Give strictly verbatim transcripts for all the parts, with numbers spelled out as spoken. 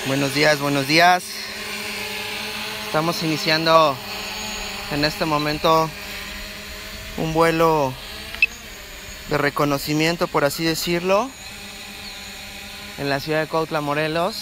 Buenos días, buenos días. Estamos iniciando en este momento un vuelo de reconocimiento, por así decirlo, en la ciudad de Cuautla, Morelos.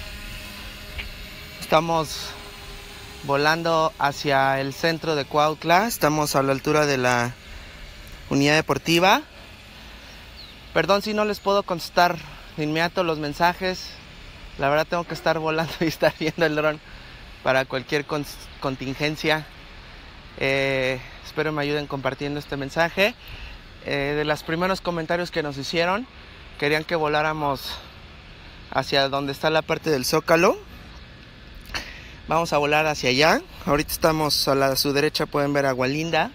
Estamos volando hacia el centro de Cuautla. Estamos a la altura de la unidad deportiva. Perdón si no les puedo contestar de inmediato los mensajes. La verdad tengo que estar volando y estar viendo el dron para cualquier con- contingencia. Eh, espero me ayuden compartiendo este mensaje. Eh, de los primeros comentarios que nos hicieron, querían que voláramos hacia donde está la parte del Zócalo. Vamos a volar hacia allá. Ahorita estamos a, la, a su derecha, pueden ver Agua Linda.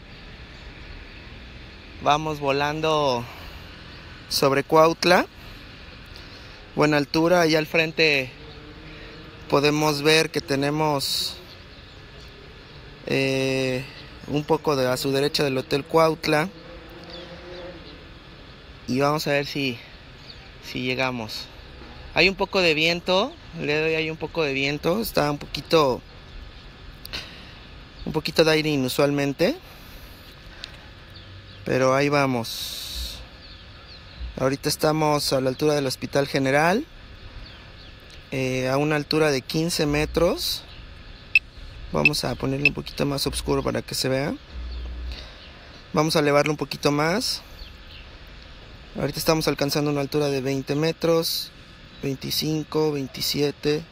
Vamos volando sobre Cuautla. Buena altura. Allá al frente podemos ver que tenemos eh, un poco de a su derecha del Hotel Cuautla. Y vamos a ver si, si llegamos. Hay un poco de viento. El día de hoy hay un poco de viento. Está un poquito Un poquito de aire inusualmente. Pero ahí vamos. Ahorita estamos a la altura del Hospital General, eh, a una altura de quince metros. Vamos a ponerle un poquito más oscuro para que se vea. Vamos a elevarlo un poquito más. Ahorita estamos alcanzando una altura de veinte metros, veinticinco, veintisiete.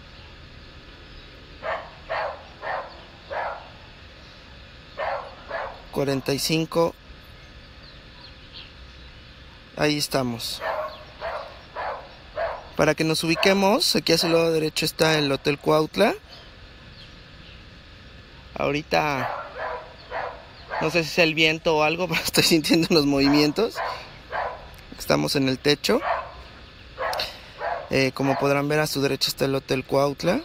cuarenta y cinco. Ahí estamos. Para que nos ubiquemos, aquí a su lado derecho está el Hotel Cuautla. Ahorita no sé si es el viento o algo, pero estoy sintiendo unos movimientos. Estamos en el techo. Eh, como podrán ver, a su derecha está el Hotel Cuautla.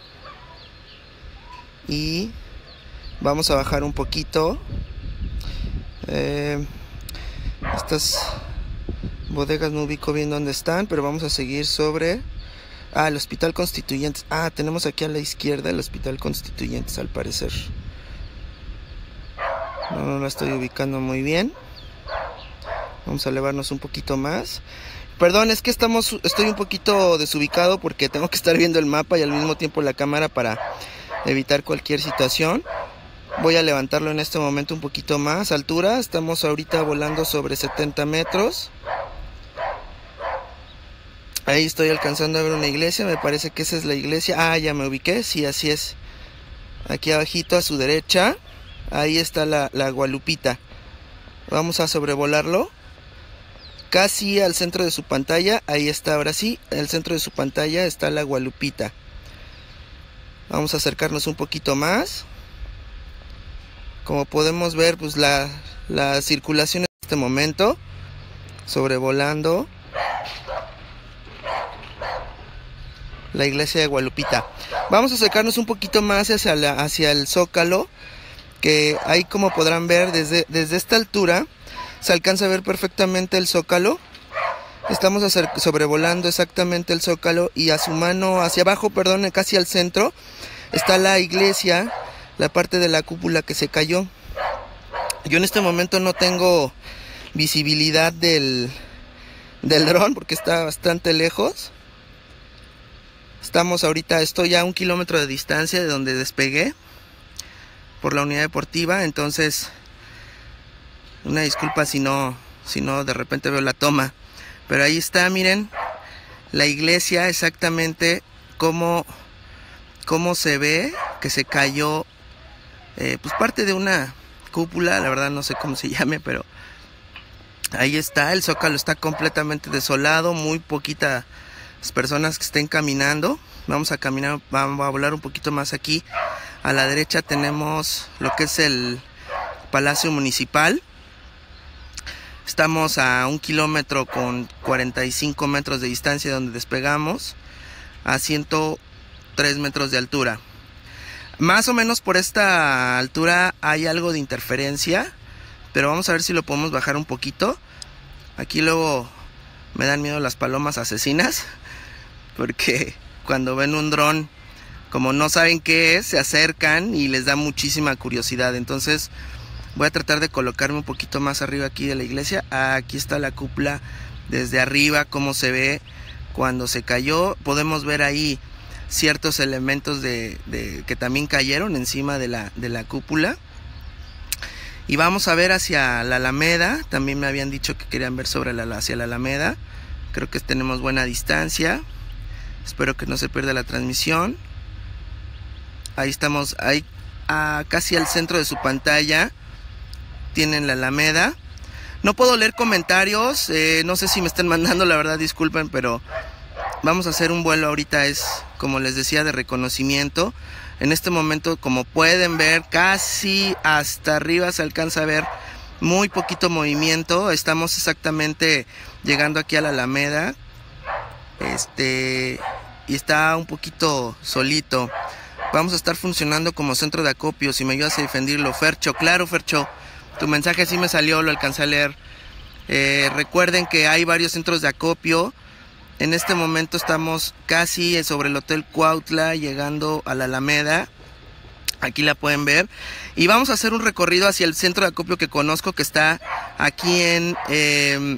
Y vamos a bajar un poquito. Eh, estas bodegas no ubico bien dónde están, pero vamos a seguir sobre ah, el Hospital Constituyentes. Ah, tenemos aquí a la izquierda el Hospital Constituyentes, al parecer. No, no la estoy ubicando muy bien. Vamos a elevarnos un poquito más. Perdón, es que estamos, estoy un poquito desubicado porque tengo que estar viendo el mapa y al mismo tiempo la cámara para evitar cualquier situación. Voy a levantarlo en este momento un poquito más altura. Estamos ahorita volando sobre setenta metros. Ahí estoy alcanzando a ver una iglesia. Me parece que esa es la iglesia. Ah, ya me ubiqué. Sí, así es. Aquí abajito a su derecha. Ahí está la, la Gualupita. Vamos a sobrevolarlo. Casi al centro de su pantalla. Ahí está, ahora sí. En el centro de su pantalla está la Gualupita. Vamos a acercarnos un poquito más. Como podemos ver, pues la, la circulación en este momento, sobrevolando la iglesia de Gualupita. Vamos a acercarnos un poquito más hacia, la, hacia el Zócalo, que ahí, como podrán ver, desde, desde esta altura se alcanza a ver perfectamente el Zócalo. Estamos acer- sobrevolando exactamente el Zócalo y a su mano, hacia abajo, perdón, casi al centro, está la iglesia, la parte de la cúpula que se cayó. Yo en este momento no tengo visibilidad del, del dron porque está bastante lejos. Estamos ahorita, estoy a un kilómetro de distancia de donde despegué por la unidad deportiva, entonces una disculpa si no, si no de repente veo la toma. Pero ahí está, miren, la iglesia exactamente como, como se ve que se cayó. Eh, pues parte de una cúpula, la verdad no sé cómo se llame, pero ahí está, el Zócalo está completamente desolado, muy poquitas personas que estén caminando. Vamos a caminar, vamos a volar un poquito más aquí. A la derecha tenemos lo que es el Palacio Municipal. Estamos a un kilómetro con cuarenta y cinco metros de distancia de donde despegamos, a ciento tres metros de altura. Más o menos por esta altura hay algo de interferencia, pero vamos a ver si lo podemos bajar un poquito. Aquí luego me dan miedo las palomas asesinas, porque cuando ven un dron, como no saben qué es, se acercan y les da muchísima curiosidad. Entonces voy a tratar de colocarme un poquito más arriba aquí de la iglesia. Aquí está la cúpula desde arriba, cómo se ve cuando se cayó. Podemos ver ahí ciertos elementos de, de que también cayeron encima de la, de la cúpula. Y vamos a ver hacia la Alameda. También me habían dicho que querían ver sobre la, hacia la Alameda. Creo que tenemos buena distancia. Espero que no se pierda la transmisión. Ahí estamos, ahí a, casi al centro de su pantalla tienen la Alameda. No puedo leer comentarios, eh, no sé si me están mandando, la verdad disculpen, pero vamos a hacer un vuelo ahorita, es como les decía, de reconocimiento. En este momento, como pueden ver, casi hasta arriba se alcanza a ver muy poquito movimiento. Estamos exactamente llegando aquí a la Alameda, este, y está un poquito solito. Vamos a estar funcionando como centro de acopio. Si me ayudas a difundirlo, Fercho. Claro, Fercho, tu mensaje sí me salió, lo alcancé a leer. Eh, recuerden que hay varios centros de acopio. En este momento estamos casi sobre el Hotel Cuautla, llegando a la Alameda. Aquí la pueden ver. Y vamos a hacer un recorrido hacia el centro de acopio que conozco, que está aquí en, eh,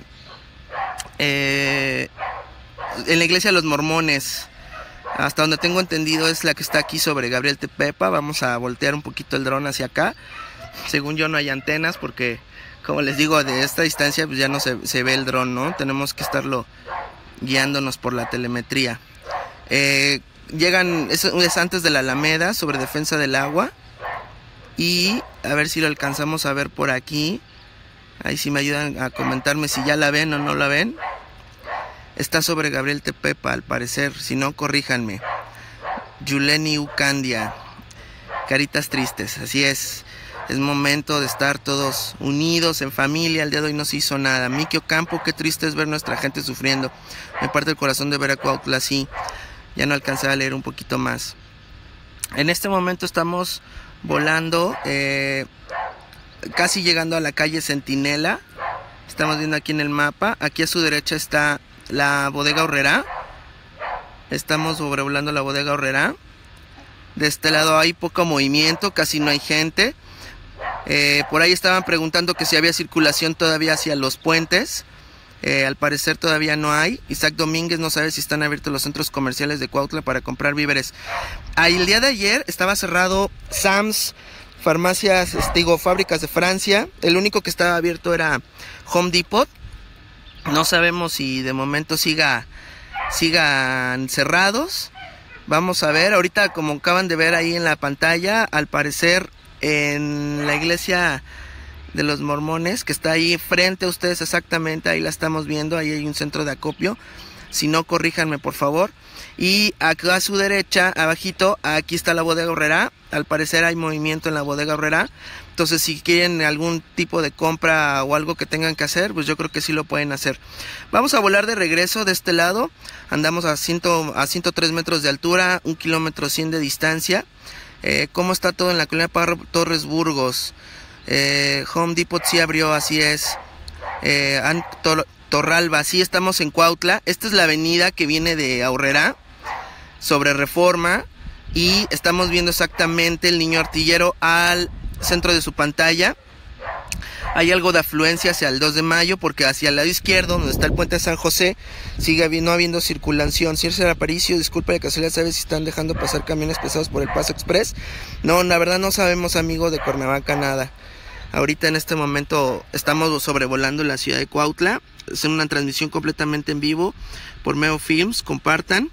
eh, en la iglesia de los Mormones. Hasta donde tengo entendido es la que está aquí sobre Gabriel Tepepa. Vamos a voltear un poquito el dron hacia acá. Según yo no hay antenas porque, como les digo, de esta distancia pues ya no se, se ve el dron, ¿no? Tenemos que estarlo guiándonos por la telemetría. Eh, llegan, es, es antes de la Alameda, sobre defensa del agua. Y a ver si lo alcanzamos a ver por aquí. Ahí sí me ayudan a comentarme si ya la ven o no la ven. Está sobre Gabriel Tepepa, al parecer. Si no, corríjanme. Yuleni Ucandia. Caritas tristes, así es. Es momento de estar todos unidos, en familia. El día de hoy no se hizo nada. Miki Ocampo, qué triste es ver nuestra gente sufriendo. Me parte el corazón de ver a Cuautla así. Ya no alcancé a leer un poquito más. En este momento estamos volando, eh, casi llegando a la calle Centinela. Estamos viendo aquí en el mapa. Aquí a su derecha está la bodega Aurrerá. Estamos sobrevolando la bodega Aurrerá. De este lado hay poco movimiento, casi no hay gente. Eh, por ahí estaban preguntando que si había circulación todavía hacia los puentes. Eh, al parecer todavía no hay. Isaac Domínguez no sabe si están abiertos los centros comerciales de Cuautla para comprar víveres. Ah, el día de ayer estaba cerrado Sam's, farmacias, digo, fábricas de Francia. El único que estaba abierto era Home Depot. No sabemos si de momento siga, sigan cerrados. Vamos a ver, ahorita como acaban de ver ahí en la pantalla, al parecer en la iglesia de los Mormones, que está ahí frente a ustedes exactamente, ahí la estamos viendo, ahí hay un centro de acopio. Si no, corríjanme por favor. Y acá a su derecha, abajito, aquí está la bodega Aurrerá. Al parecer hay movimiento en la bodega Aurrerá. Entonces si quieren algún tipo de compra o algo que tengan que hacer, pues yo creo que sí lo pueden hacer. Vamos a volar de regreso de este lado. Andamos a, cien, a ciento tres metros de altura, un kilómetro cien de distancia. Eh, ¿Cómo está todo en la colonia Parro Torres Burgos? Eh, Home Depot sí abrió, así es. Eh, Tor Torralba, sí, estamos en Cuautla. Esta es la avenida que viene de Aurrerá, sobre Reforma. Y estamos viendo exactamente el Niño Artillero al centro de su pantalla. Hay algo de afluencia hacia el dos de mayo, porque hacia el lado izquierdo, donde está el puente de San José, sigue no habiendo circulación. Circe Aparicio, disculpa de casualidad, ¿sabes si están dejando pasar camiones pesados por el Paso Express? No, la verdad no sabemos, amigo de Cuernavaca, nada. Ahorita en este momento estamos sobrevolando la ciudad de Cuautla. Es una transmisión completamente en vivo por Meo Films. Compartan.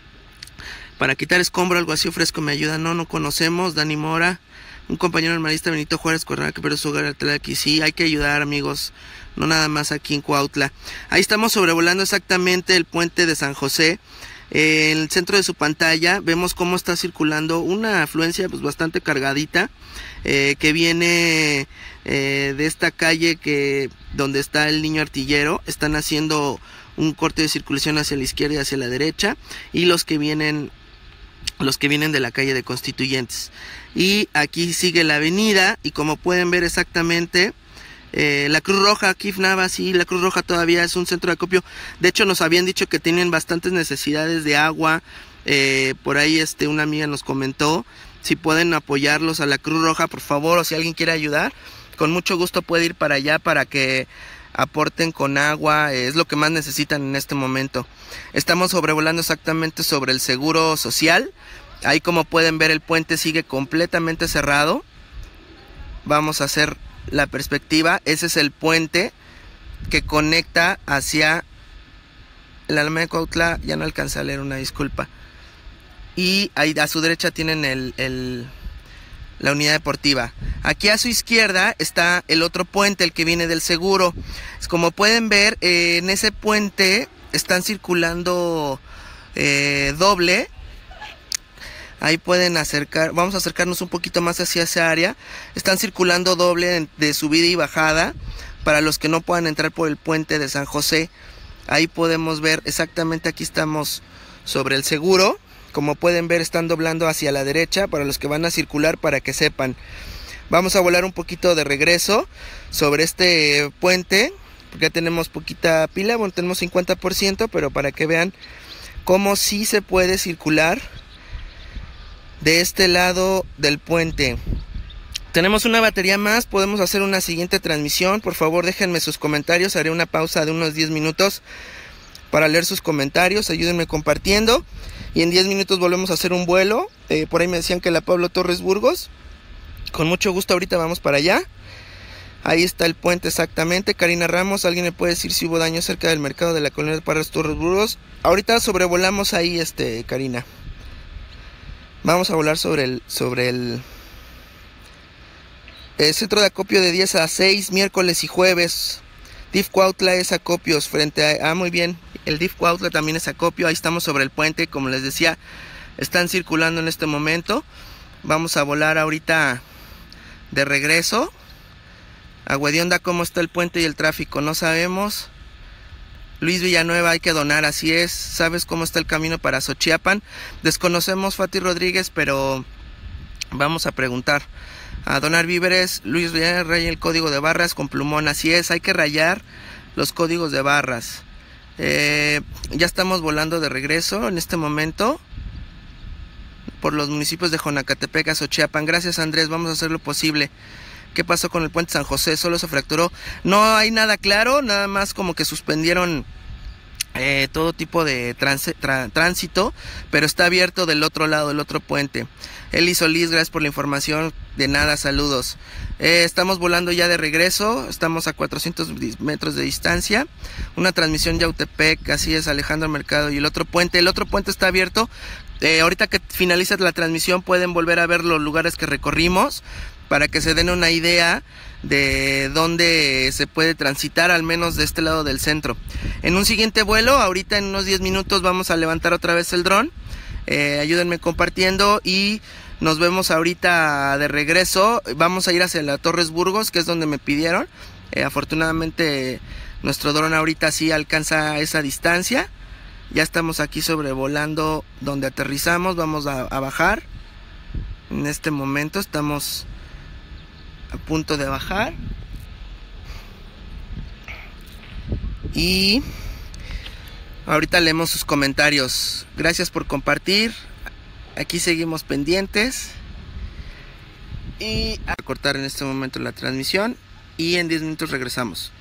Para quitar escombro, algo así ofrezco me ayuda. No, no conocemos. Dani Mora. Un compañero hermanista, Benito Juárez, Cuernavaca, pero su hogar aquí. Sí, hay que ayudar, amigos. No nada más aquí en Cuautla. Ahí estamos sobrevolando exactamente el puente de San José. Eh, en el centro de su pantalla vemos cómo está circulando una afluencia pues bastante cargadita. Eh, que viene eh, de esta calle que donde está el Niño Artillero. Están haciendo un corte de circulación hacia la izquierda y hacia la derecha. Y los que vienen... los que vienen de la calle de Constituyentes. Y aquí sigue la avenida, y como pueden ver exactamente, eh, la Cruz Roja, Kif Nava, sí, la Cruz Roja todavía es un centro de acopio. De hecho nos habían dicho que tienen bastantes necesidades de agua, Eh, por ahí este, una amiga nos comentó si pueden apoyarlos a la Cruz Roja, por favor, o si alguien quiere ayudar, con mucho gusto puede ir para allá para que aporten con agua, es lo que más necesitan en este momento. Estamos sobrevolando exactamente sobre el Seguro Social. Ahí, como pueden ver, el puente sigue completamente cerrado. Vamos a hacer la perspectiva. Ese es el puente que conecta hacia la Alameda de Cuautla. Ya no alcanza a leer, una disculpa. Y ahí a su derecha tienen el, el, la unidad deportiva. Aquí a su izquierda está el otro puente, el que viene del seguro. Como pueden ver, eh, en ese puente están circulando eh, doble. Ahí pueden acercar, vamos a acercarnos un poquito más hacia esa área. Están circulando doble de subida y bajada para los que no puedan entrar por el puente de San José. Ahí podemos ver exactamente, aquí estamos sobre el seguro. Como pueden ver, están doblando hacia la derecha para los que van a circular, para que sepan. Vamos a volar un poquito de regreso sobre este puente, porque ya tenemos poquita pila, bueno, tenemos cincuenta por ciento, pero para que vean cómo sí se puede circular de este lado del puente. Tenemos una batería más, podemos hacer una siguiente transmisión. Por favor, déjenme sus comentarios, haré una pausa de unos diez minutos para leer sus comentarios, ayúdenme compartiendo. Y en diez minutos volvemos a hacer un vuelo. Eh, por ahí me decían que la Pablo Torres Burgos. Con mucho gusto, ahorita vamos para allá. Ahí está el puente exactamente. Karina Ramos, ¿alguien me puede decir si hubo daño cerca del mercado de la colonia de Parras Torres Burgos? Ahorita sobrevolamos ahí, este, Karina. Vamos a volar sobre el, sobre el, el centro de acopio de diez a seis, miércoles y jueves. D I F Cuautla es acopios frente a... Ah, muy bien. El D I F Cuautla también es acopio. Ahí estamos sobre el puente. Como les decía, están circulando en este momento. Vamos a volar ahorita de regreso. Agüedionda, ¿cómo está el puente y el tráfico? No sabemos. Luis Villanueva, hay que donar, así es. ¿Sabes cómo está el camino para Xochiapan? Desconocemos, Fati Rodríguez, pero vamos a preguntar. A donar víveres. Luis Villanueva, raya el código de barras con plumón, así es. Hay que rayar los códigos de barras. Eh, ya estamos volando de regreso en este momento por los municipios de Jonacatepec a Xochiapan. Gracias, Andrés, vamos a hacer lo posible. ¿Qué pasó con el puente San José? Solo se fracturó. No hay nada claro, nada más como que suspendieron eh, todo tipo de trans, tra, tránsito, pero está abierto del otro lado, del otro puente. Eli Solís, gracias por la información. De nada, saludos. Eh, estamos volando ya de regreso, estamos a cuatrocientos metros de distancia. Una transmisión Yautepec, así es, Alejandro Mercado. Y el otro puente, el otro puente está abierto. Eh, ahorita que finalice la transmisión pueden volver a ver los lugares que recorrimos, para que se den una idea de dónde se puede transitar, al menos de este lado del centro. En un siguiente vuelo, ahorita en unos diez minutos, vamos a levantar otra vez el dron. Eh, ayúdenme compartiendo y nos vemos ahorita de regreso. Vamos a ir hacia la Torres Burgos, que es donde me pidieron. Eh, afortunadamente nuestro dron ahorita sí alcanza esa distancia. Ya estamos aquí sobrevolando donde aterrizamos. Vamos a, a bajar. En este momento estamos a punto de bajar. Y ahorita leemos sus comentarios. Gracias por compartir. Aquí seguimos pendientes. Y a cortar en este momento la transmisión. Y en diez minutos regresamos.